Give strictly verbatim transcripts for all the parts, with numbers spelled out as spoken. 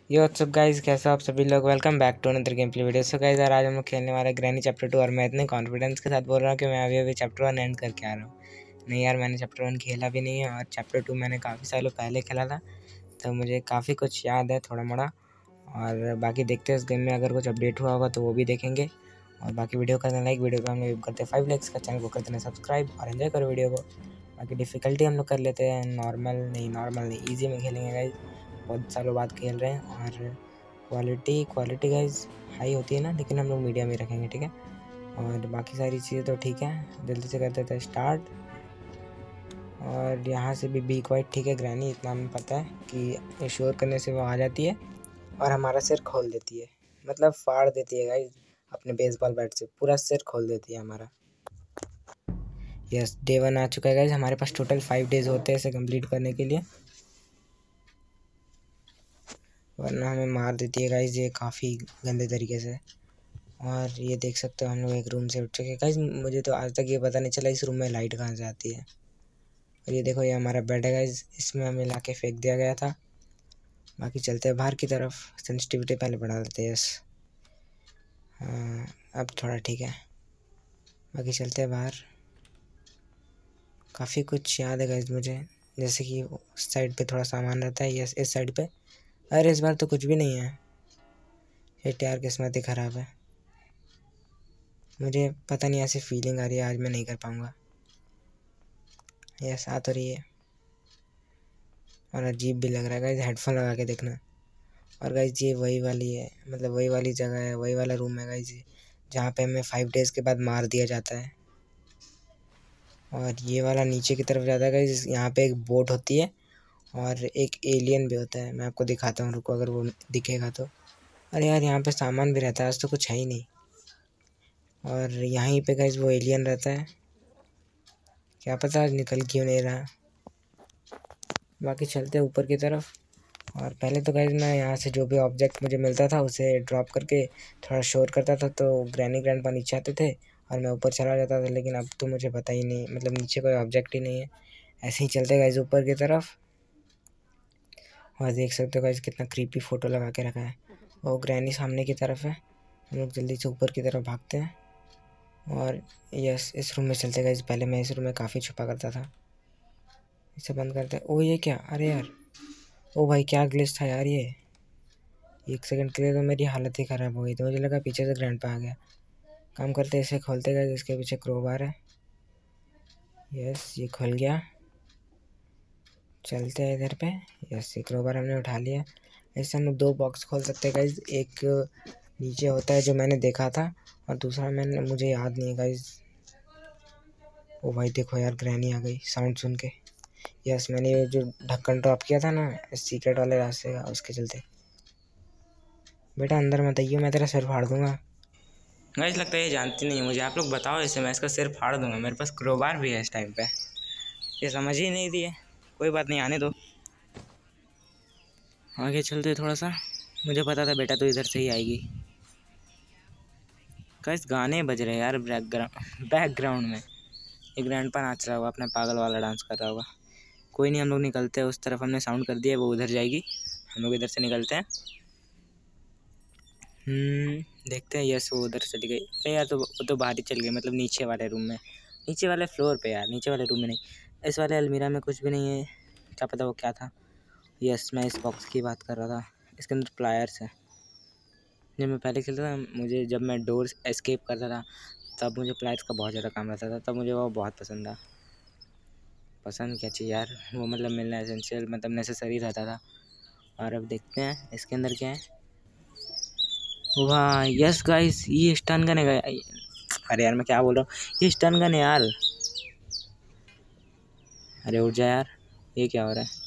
ये WhatsApp guys, कैसे हो आप सभी लोग। Welcome back to another game play video. So guys यार आज हम लोग खेलने वाले ग्रैनी चैप्टर टू। और मैं इतने कॉन्फिडेंस के साथ बोल रहा हूँ कि मैं अभी अभी चैप्टर वन एंड करके आ रहा हूँ। नहीं यार, मैंने चैप्टर वन खेला भी नहीं है और चैप्टर टू मैंने काफ़ी सालों पहले खेला था, तो मुझे काफ़ी कुछ याद है थोड़ा मोड़ा। और बाकी देखते हैं इस गेम में अगर कुछ अपडेट हुआ होगा तो वो भी देखेंगे। और बाकी वीडियो करना लाइक, वीडियो को हम लोग करते हैं फाइव लाइक्स का, चैनल को करते हैं सब्सक्राइब और एंजॉय करो वीडियो को। बाकी डिफ़िकल्टी हम लोग कर लेते हैं नॉर्मल नहीं नॉर्मल नहीं ईजी में खेलेंगे गाइस। बहुत सालों बाद खेल रहे हैं। और क्वालिटी क्वालिटी गाइस हाई होती है ना, लेकिन हम लोग मीडियम ही रखेंगे, ठीक है। और बाकी सारी चीज़ें तो ठीक है, जल्दी से कर देते हैं स्टार्ट। और यहाँ से भी बी क्वाइट, ठीक है। ग्रैनी इतना हमें पता है कि श्योर करने से वो आ जाती है और हमारा सिर खोल देती है, मतलब फाड़ देती है गाइस। अपने बेसबॉल बैट से पूरा सिर खोल देती है हमारा। यस, डे वन आ चुका है गाइस। हमारे पास टोटल फाइव डेज होते हैं इसे कंप्लीट करने के लिए, वरना हमें मार देती है गाइस ये काफ़ी गंदे तरीके से। और ये देख सकते हो हम लोग एक रूम से उठ चुके हैं गाइस। मुझे तो आज तक ये पता नहीं चला इस रूम में लाइट कहाँ से आती है। और ये देखो, ये हमारा बेड है गाइस, इसमें हमें ला के फेंक दिया गया था। बाकी चलते हैं बाहर की तरफ। सेंसिटिविटी पहले बढ़ा देते हैं। यस, हाँ अब थोड़ा ठीक है। बाकी चलते हैं बाहर। काफ़ी कुछ याद है गाइस मुझे, जैसे कि उस साइड पे थोड़ा सामान रहता है। यस, इस साइड पे। अरे इस बार तो कुछ भी नहीं है। ये यार किस्मत ही ख़राब है। मुझे पता नहीं, ऐसी फीलिंग आ रही है आज मैं नहीं कर पाऊँगा। यस, आ तो रही है और अजीब भी लग रहा है गाइस। हेडफोन लगा के देखना। और गाइस ये वही वाली है, मतलब वही वाली जगह है, वही वाला रूम है गाइस, जहाँ पे हमें फाइव डेज़ के बाद मार दिया जाता है। और ये वाला नीचे की तरफ जाता है गाइस। यहाँ पे एक बोट होती है और एक एलियन भी होता है। मैं आपको दिखाता हूँ, रुको, अगर वो दिखेगा तो। अरे यार, यहाँ पे सामान भी रहता है, आज तो कुछ है ही नहीं। और यहीं पे गाइस वो एलियन रहता है, क्या पता आज निकल क्यों नहीं रहा। बाकी चलते हैं ऊपर की तरफ। और पहले तो गाइस मैं यहाँ से जो भी ऑब्जेक्ट मुझे मिलता था उसे ड्रॉप करके थोड़ा शोर करता था, तो ग्रैनी ग्रैंडपा नीचे आते थे और मैं ऊपर चला जाता था। लेकिन अब तो मुझे पता ही नहीं, मतलब नीचे कोई ऑब्जेक्ट ही नहीं है। ऐसे ही चलते गाइस ऊपर की तरफ। और देख सकते हो गाइस कितना क्रीपी फ़ोटो लगा के रखा है। वो ग्रैनी सामने की तरफ है। हम लोग जल्दी से ऊपर की तरफ भागते हैं। और यस, इस रूम में चलते गाइस। पहले मैं इस रूम में काफ़ी छुपा करता था। इसे बंद करते हैं। ओ ये क्या, अरे यार, ओ भाई क्या ग्लिच था यार। ये एक सेकंड के लिए तो मेरी हालत ही ख़राब हो गई थी, मुझे लगा पीछे से ग्रैंडपा आ गया। काम करते इसे खोलते गए, इसके पीछे क्रोबार है। यस, ये खुल गया। चलते हैं इधर पे। यस, ये क्रोबार हमने उठा लिया। ऐसे हम लोग दो बॉक्स खोल सकते हैं गाइज। एक नीचे होता है जो मैंने देखा था, और दूसरा मैंने मुझे याद नहीं है गाइज। ओ भाई देखो यार, ग्रैनी आ गई साउंड सुन के। यस, मैंने ये जो ढक्कन ड्रॉप किया था ना सीक्रेट वाले रास्ते का, उसके चलते। बेटा अंदर मत आइए, मैं तेरा सिर फाड़ दूंगा। गाइस लगता है ये जानती नहीं है मुझे। आप लोग बताओ इसे, मैं इसका सिर फाड़ दूंगा। मेरे पास क्रोबार भी है इस टाइम पे, ये समझ ही नहीं दिए। कोई बात नहीं, आने दो। आगे चलते थोड़ा सा। मुझे पता था बेटा तो इधर से ही आएगी। गाइस गाने बज रहे हैं यार बैकग्राउंड बैकग्राउंड में। ये ग्रैंडपा नाच रहा होगा, अपना पागल वाला डांस कर रहा होगा। कोई नहीं, हम लोग निकलते हैं उस तरफ। हमने साउंड कर दिया, वो उधर जाएगी, हम लोग इधर से निकलते हैं। हम्म देखते हैं। यस, वो उधर चली गई। अरे यार, तो वो तो बाहर ही चल गई, मतलब नीचे वाले रूम में, नीचे वाले फ्लोर पे यार, नीचे वाले रूम में नहीं। इस वाले अलमीरा में कुछ भी नहीं है, क्या पता वो क्या था। यस, मैं इस बॉक्स की बात कर रहा था। इसके अंदर प्लायर्स है। जब मैं पहले खेलता था, मुझे जब मैं डोर एस्केप करता था तब मुझे प्लायर्स का बहुत ज़्यादा काम रहता था, तब मुझे वो बहुत पसंद था। पसंद क्या चाहिए यार, वो मतलब मिलना एसेंशियल, मतलब नेसेसरी रहता था। और अब देखते हैं इसके अंदर क्या है। वाह यस गाइस, ये स्टन गन है। अरे यार मैं क्या बोल रहा हूँ, ये स्टन गन है यार। अरे उठ जा यार, ये क्या हो रहा है।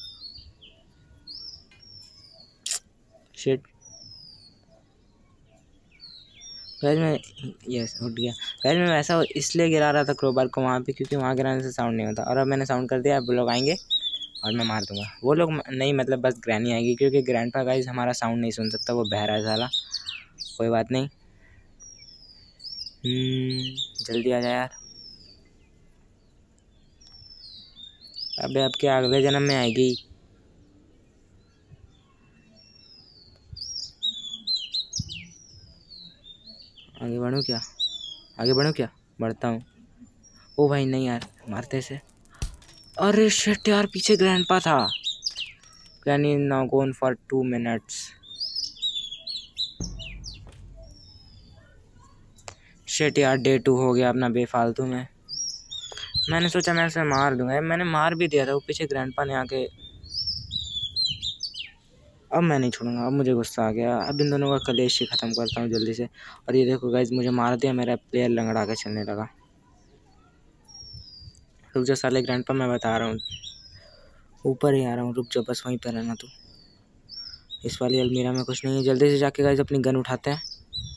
शिट गाइस, मैं यस उठ गया। गाइस मैं वैसा इसलिए गिरा रहा था क्रोबार को वहाँ पे, क्योंकि वहाँ गिराने से साउंड नहीं होता। और अब मैंने साउंड कर दिया, अब वो लोग आएंगे और मैं मार दूंगा। वो लोग नहीं, मतलब बस ग्रैनी आएगी, क्योंकि ग्रैंडपा गाइस हमारा साउंड नहीं सुन सकता, वो बहरा है साला। कोई बात नहीं, जल्दी आ जा यार। अबे अब क्या अगले जन्म में आएगी। आगे बढ़ूँ क्या? आगे बढ़ूँ क्या? बढ़ता हूँ। ओ भाई नहीं यार, मारते से। अरे शिट यार, पीछे ग्रैंडपा था। Granny now gone for two minutes. Shit यार, डे टू हो गया अपना बेफालतू में। मैंने सोचा मैं उसे मार दूंगा, मैंने मार भी दिया था, वो पीछे ग्रैंडपा ने आके। अब मैं नहीं छोड़ूंगा, अब मुझे गुस्सा आ गया। अब इन दोनों का कलेश ही ख़त्म करता हूँ जल्दी से। और ये देखो गाइज, मुझे मार दिया, मेरा प्लेयर लंगड़ा के चलने लगा। रुक जा साले ग्रैंडपा, मैं बता रहा हूँ, ऊपर ही आ रहा हूँ, रुक जा, बस वहीं पर रहना तू। इस वाली अलमीरा में कुछ नहीं है, जल्दी से जाके गाइज अपनी गन उठाते हैं।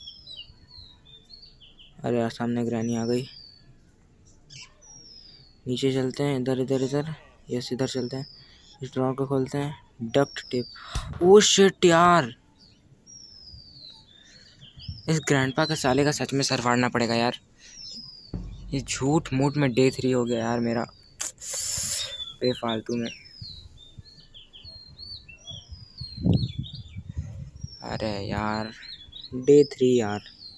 अरे यार, सामने ग्रैनी आ गई। नीचे चलते हैं, इधर इधर इधर, यस इधर चलते हैं। इस ड्रॉर को खोलते हैं, डक्ट टेप। ओ शिट यार, इस ग्रैंडपा के साले का सच में सर फाड़ना पड़ेगा यार। ये झूठ मूठ में डे थ्री हो गया यार मेरा, बेफालतू में। अरे यार, डे थ्री यार,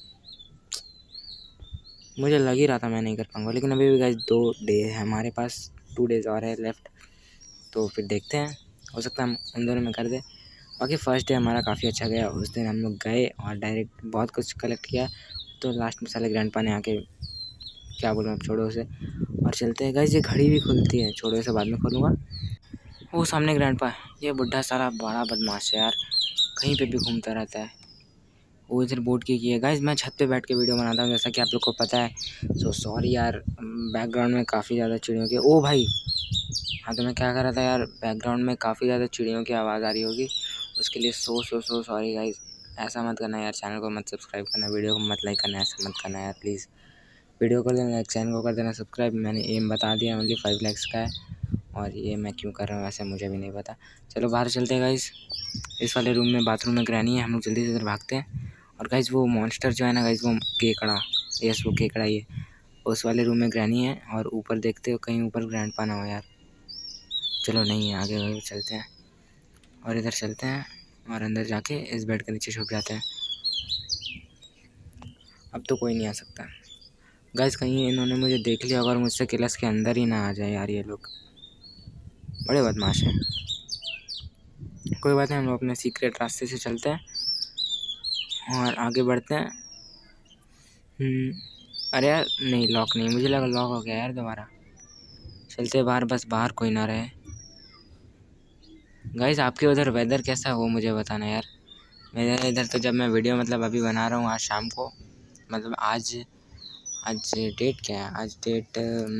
मुझे लग ही रहा था मैं नहीं कर पाऊंगा, लेकिन अभी भी गाइस दो डे है हमारे पास, टू डेज और है लेफ्ट। तो फिर देखते हैं, हो सकता है हम उन दोनों में कर दे। बाकी फर्स्ट डे हमारा काफ़ी अच्छा गया। उस दिन हम लोग गए और डायरेक्ट बहुत कुछ कलेक्ट किया। तो लास्ट में साले ग्रैंडपा ने आके, क्या बोलूँ अब, छोड़ो उसे और चलते हैं। गाइस ये घड़ी भी खुलती है, छोड़ो इसे, बाद में खोलूँगा। वो सामने ग्रैंडपा, ये बुढ़ा सारा बड़ा बदमाश है यार, कहीं पे भी घूमता रहता है। वो इधर बोर्ड की है। गाइस मैं छत पे बैठ के वीडियो बनाता हूँ, जैसा कि आप लोग को पता है। सो सॉरी यार, बैकग्राउंड में काफ़ी ज़्यादा चिड़ियों की, ओ भाई, हाँ तो मैं क्या कर रहा था यार, बैकग्राउंड में काफ़ी ज़्यादा चिड़ियों की आवाज़ आ रही होगी, उसके लिए सो सो सो सॉरी गाइस। ऐसा मत करना यार, चैनल को मत सब्सक्राइब करना, वीडियो को मत लाइक करना, ऐसा मत करना यार प्लीज़। वीडियो कर देना लाइक, चैनल को कर देना सब्सक्राइब। मैंने एम बता दिया, ओनली फाइव लाइक्स का है, और ये मैं क्यों कर रहा हूँ वैसे मुझे भी नहीं पता। चलो बाहर चलते हैं गाइस। इस वाले रूम में, बाथरूम में ग्रैनी है, हम लोग जल्दी से इधर भागते हैं। और गाइस वो मॉन्स्टर जो है ना गाइस, वो केकड़ा, यस वो केकड़ा ही है। उस वाले रूम में ग्रैनी है, और ऊपर देखते हो कहीं ऊपर ग्रैंडपा ना हो यार। चलो नहीं है, आगे आगे चलते हैं और इधर चलते हैं और अंदर जाके इस बेड के नीचे छुप जाते हैं। अब तो कोई नहीं आ सकता गाइस, कहीं इन्होंने मुझे देख लिया और मुझसे क्लास के अंदर ही ना आ जाए यार, ये लोग बड़े बदमाश हैं। कोई बात नहीं, हम लोग अपने सीक्रेट रास्ते से चलते हैं और आगे बढ़ते हैं। अरे यार नहीं, लॉक नहीं, मुझे लगा लॉक हो गया यार दोबारा। चलते बाहर, बस बाहर कोई ना रहे। गाइस आपके उधर वेदर कैसा है वो मुझे बताना यार। मेरे इधर तो जब मैं वीडियो मतलब अभी बना रहा हूँ आज शाम को, मतलब आज आज डेट क्या है, आज डेट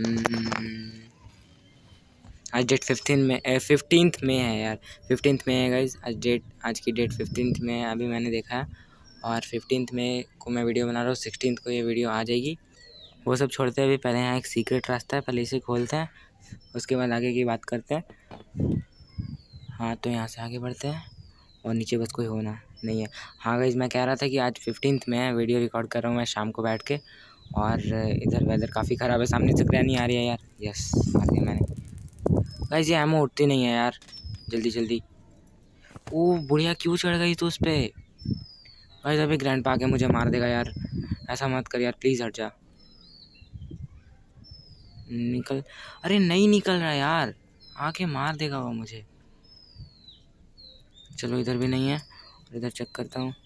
आज डेट फिफ्टीन में फिफ्टींथ में है यार, फिफ्टींथ में है गाइस आज डेट, आज की डेट फिफ्टींथ में है, अभी मैंने देखा है। और फिफ्टींथ में को मैं वीडियो बना रहा हूँ, सिक्सटींथ को ये वीडियो आ जाएगी। वो सब छोड़ते हैं, अभी पहले यहाँ एक सीक्रेट रास्ता है, पहले इसे खोलते हैं, उसके बाद आगे की बात करते हैं। हाँ तो यहाँ से आगे बढ़ते हैं और नीचे बस कोई होना नहीं है। हाँ गाइस मैं कह रहा था कि आज फिफ्टींथ में है, वीडियो रिकॉर्ड कर रहा हूँ मैं शाम को बैठ के, और इधर वेदर काफ़ी ख़राब है, सामने से ग्रैनी आ रही है यार। यस मार दिया मैंने। गाइस ये एमो उठती नहीं है यार, जल्दी जल्दी। ओ बुढ़िया क्यों चढ़ गई तो उस पर। गाइस अभी ग्रैंडपा आके मुझे मार देगा यार, ऐसा मत कर यार प्लीज़, हट जा। निकल, अरे नहीं निकल रहा यार, आके मार देगा वो मुझे। चलो इधर भी नहीं है, इधर चेक करता हूँ।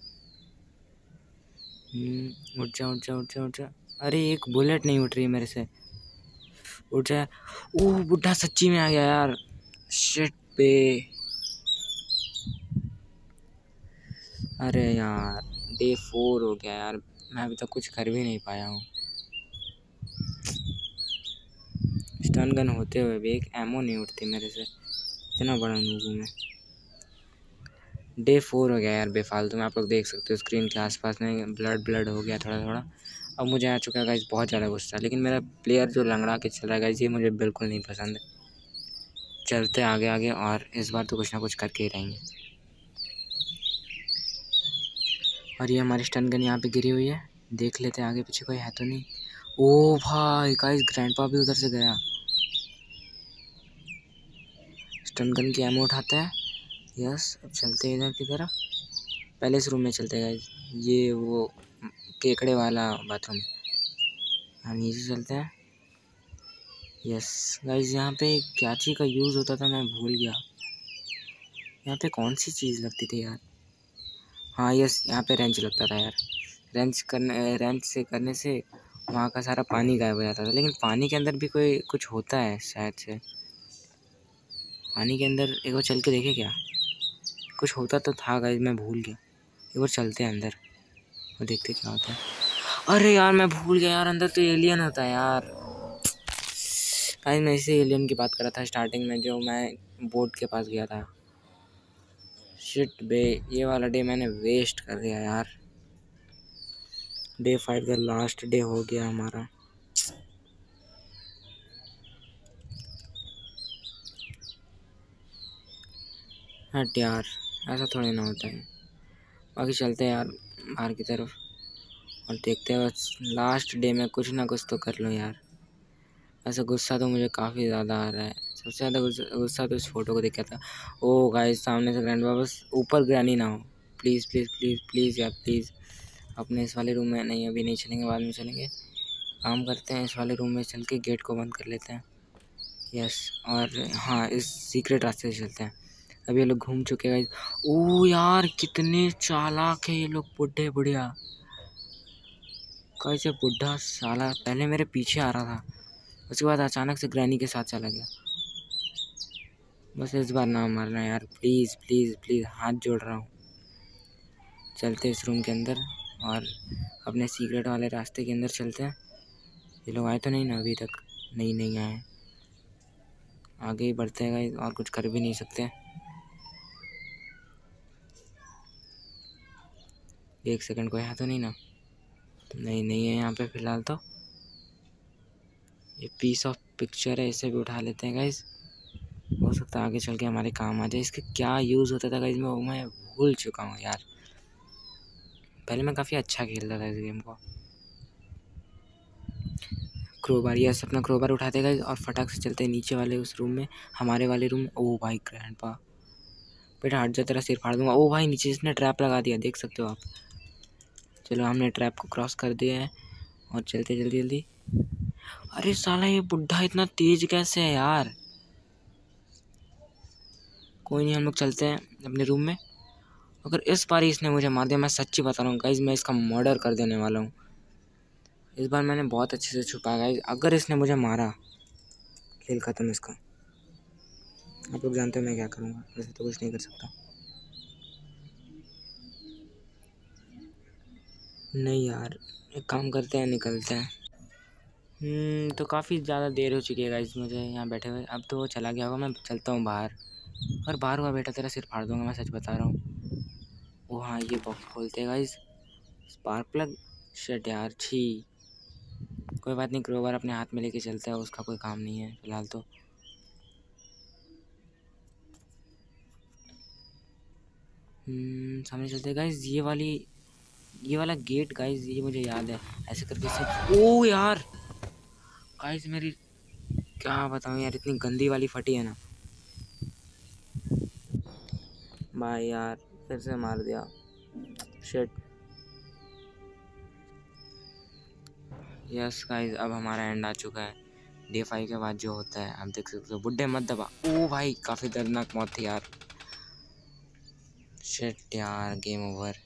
उठ जा उठ जा उठ जा उठ जा, अरे एक बुलेट नहीं उठ रही मेरे से, उठ जा। ओह बुढ़ा सच्ची में आ गया यार, शिट पे। अरे यार डे फोर हो गया यार, मैं अभी तक कुछ कर भी नहीं पाया हूँ। स्टन गन होते हुए भी एक एमो नहीं उठती मेरे से, इतना बड़ा नूब हूँ मैं। डे फोर हो गया यार बेफालतू में, आप लोग देख सकते हो स्क्रीन के आसपास में ब्लड ब्लड हो गया थोड़ा थोड़ा। अब मुझे आ चुका है गाइस बहुत ज़्यादा गुस्सा, लेकिन मेरा प्लेयर जो लंगड़ा के चल रहा है गाइस, ये मुझे बिल्कुल नहीं पसंद है। चलते आगे आगे, और इस बार तो कुछ ना कुछ करके ही रहेंगे। और ये हमारी स्टन गन यहाँ पे गिरी हुई है, देख लेते हैं आगे पीछे कोई है तो नहीं। ओ भाई गाइस ग्रैंडपा भी उधर से गया। स्टन गन की एमो उठाते हैं, यस अब चलते हैं इधर की तरफ। पहले इस रूम में चलते हैं गाइस, ये वो केकड़े वाला बाथरूम। हम नीचे चलते हैं। यस गाइस, यहाँ पे क्या चीज़ का यूज़ होता था मैं भूल गया। यहाँ पे कौन सी चीज़ लगती थी यार? हाँ यस, यहाँ पे रेंच लगता था यार। रेंच करने रेंच से करने से वहाँ का सारा पानी गायब हो जाता था। लेकिन पानी के अंदर भी कोई कुछ होता है शायद से। पानी के अंदर एक बार चल के देखे क्या? कुछ होता तो था गाइस, मैं भूल गया। एक बार चलते हैं अंदर और देखते क्या होता है। अरे यार मैं भूल गया यार, अंदर तो एलियन होता है यार। गाइस मैं इसी एलियन की बात कर रहा था स्टार्टिंग में, जो मैं बोट के पास गया था। शिट बे, ये वाला डे मैंने वेस्ट कर दिया यार। डे फाइव का लास्ट डे हो गया हमारा। हट यार, ऐसा थोड़ी ना होता है। बाकी चलते हैं यार बाहर की तरफ और देखते हैं, बस लास्ट डे में कुछ ना कुछ तो कर लूँ यार। ऐसा गुस्सा तो मुझे काफ़ी ज़्यादा आ रहा है। सबसे ज़्यादा गुस्सा तो इस फोटो को देख के था। ओ गाइस, सामने से ग्रैंड बस ऊपर ग्रैनी ना हो। प्लीज़ प्लीज़ प्लीज़ प्लीज़ यार प्लीज़। अपने इस वाले रूम में नहीं, अभी नहीं चलेंगे, बाद में चलेंगे। काम करते हैं, इस वाले रूम में चल के गेट को बंद कर लेते हैं। यस, और हाँ इस सीक्रेट रास्ते से चलते हैं। अभी ये लोग घूम चुके हैं। ओ यार कितने चालाक है ये लोग, बुढ़े बुढ़िया। कैसे बुढ़ा साला पहले मेरे पीछे आ रहा था, उसके बाद अचानक से ग्रैनी के साथ चला गया। बस इस बार ना मारना यार, प्लीज़ प्लीज़ प्लीज़, हाथ जोड़ रहा हूँ। चलते इस रूम के अंदर और अपने सीक्रेट वाले रास्ते के अंदर चलते हैं। ये लोग आए तो नहीं ना अभी तक? नहीं नहीं आए। आगे ही बढ़ते हैं गाइस, और कुछ कर भी नहीं सकते। एक सेकंड, कोई है तो नहीं ना? नहीं नहीं है यहाँ पे फ़िलहाल तो। ये पीस ऑफ पिक्चर है, इसे भी उठा लेते हैं गाइस। हो सकता है आगे चल के हमारे काम आ जाए। इसका क्या यूज़ होता था गाइस मैं मैं भूल चुका हूँ यार। पहले मैं काफ़ी अच्छा खेलता था इस गेम को। क्रोबार, यस, अपना क्रोबार उठाते गाइस और फटाक से चलते हैं नीचे वाले उस रूम में, हमारे वाले रूम। ओ भाई ग्रैंडपा, बेटा हट जा, तेरा सिर फाड़ दूंगा। ओ भाई नीचे इसने ट्रैप लगा दिया, देख सकते हो आप। चलो हमने ट्रैप को क्रॉस कर दिया है और चलते जल्दी जल्दी। अरे साला ये बुढ़ा इतना तेज कैसे है यार? कोई नहीं, हम लोग चलते हैं अपने रूम में। अगर इस बार इसने मुझे मार दिया, मैं सच्ची बता रहा हूँ गाइज, मैं इसका मर्डर कर देने वाला हूँ। इस बार मैंने बहुत अच्छे से छुपाया गाइज। अगर इसने मुझे मारा, खेल ख़त्म इसका। आप लोग जानते हो मैं क्या करूँगा, वैसे तो कुछ नहीं कर सकता। नहीं यार, एक काम करते हैं, निकलते हैं। हम्म तो काफ़ी ज़्यादा देर हो चुकी है गाइज मुझे यहाँ बैठे हुए। अब तो वो चला गया होगा, मैं चलता हूँ बाहर। और बाहर हुआ बेटा, तेरा सिर फाड़ दूंगा, मैं सच बता रहा हूँ। ओ हाँ, ये बॉक्स खोलते हैं गाइज। स्पार्क प्लग, शिट यार, छी। कोई बात नहीं, क्रोबार अपने हाथ में लेके चलता है, उसका कोई काम नहीं है फ़िलहाल तो। हम्म सामने चलते हैं गाइज। ये वाली ये वाला गेट गाइज, ये मुझे याद है, ऐसे करके से। ओ यार गाइज, मेरी क्या बताऊँ यार, इतनी गंदी वाली फटी है ना भाई यार, फिर से मार दिया, शिट। यस गाइज, अब हमारा एंड आ चुका है। डे फाइव के बाद जो होता है आप देख सकते हो। बुड्ढे मत दबा। ओ भाई काफ़ी दर्दनाक मौत थी यार, शिट यार, गेम ओवर।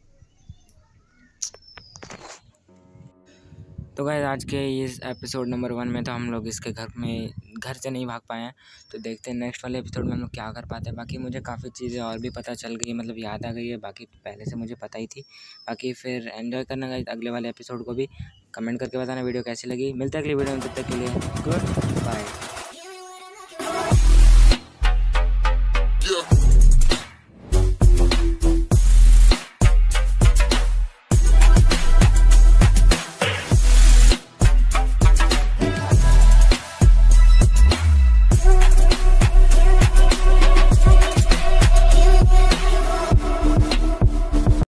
तो गाइस आज के इस एपिसोड नंबर वन में तो हम लोग इसके घर में घर से नहीं भाग पाए हैं। तो देखते हैं नेक्स्ट वाले एपिसोड में हम लोग क्या कर पाते हैं। बाकी मुझे काफ़ी चीज़ें और भी पता चल गई, मतलब याद आ गई है, बाकी पहले से मुझे पता ही थी। बाकी फिर एंजॉय करना गाइस अगले वाले एपिसोड को भी। कमेंट करके बताना वीडियो कैसी लगी। मिलते हैं अगली वीडियो में, तब तक के लिए गुड बाय।